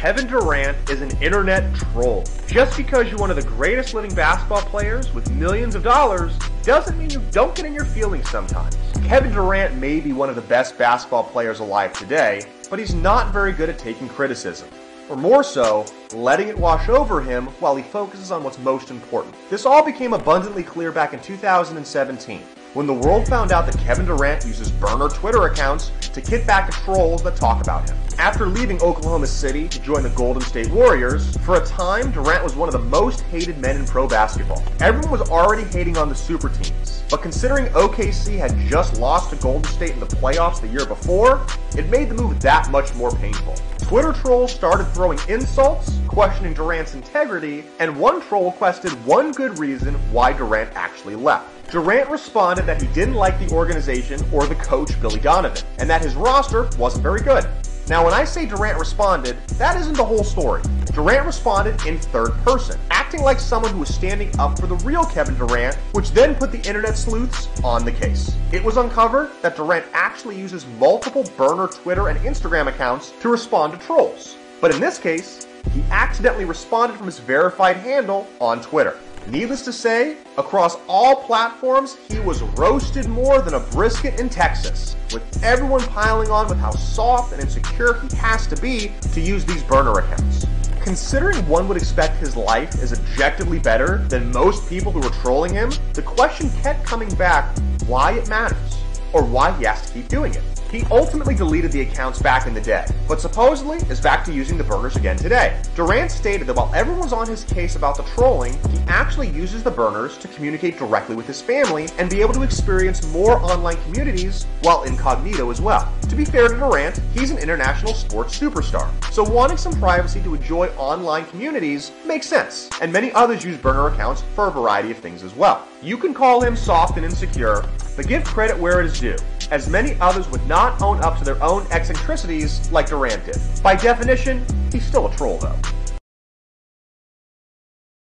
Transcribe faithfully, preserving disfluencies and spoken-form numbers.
Kevin Durant is an internet troll. Just because you're one of the greatest living basketball players with millions of dollars doesn't mean you don't get in your feelings sometimes. Kevin Durant may be one of the best basketball players alive today, but he's not very good at taking criticism. Or more so, letting it wash over him while he focuses on what's most important. This all became abundantly clear back in two thousand seventeen, when the world found out that Kevin Durant uses burner Twitter accounts to kick back at trolls that talk about him. After leaving Oklahoma City to join the Golden State Warriors, for a time Durant was one of the most hated men in pro basketball. Everyone was already hating on the super teams, but considering O K C had just lost to Golden State in the playoffs the year before, it made the move that much more painful. Twitter trolls started throwing insults, questioning Durant's integrity, and one troll questioned one good reason why Durant actually left. Durant responded that he didn't like the organization or the coach Billy Donovan, and that his roster wasn't very good. Now when I say Durant responded, that isn't the whole story. Durant responded in third person, acting like someone who was standing up for the real Kevin Durant, which then put the internet sleuths on the case. It was uncovered that Durant actually uses multiple burner Twitter and Instagram accounts to respond to trolls. But in this case, he accidentally responded from his verified handle on Twitter. Needless to say, across all platforms, he was roasted more than a brisket in Texas, with everyone piling on with how soft and insecure he has to be to use these burner accounts. Considering one would expect his life is objectively better than most people who were trolling him, the question kept coming back why it matters, or why he has to keep doing it. He ultimately deleted the accounts back in the day, but supposedly is back to using the burners again today. Durant stated that while everyone's on his case about the trolling, he actually uses the burners to communicate directly with his family and be able to experience more online communities while incognito as well. To be fair to Durant, he's an international sports superstar, so wanting some privacy to enjoy online communities makes sense, and many others use burner accounts for a variety of things as well. You can call him soft and insecure, but give credit where it is due, as many others would not own up to their own eccentricities like Durant did. By definition, he's still a troll though.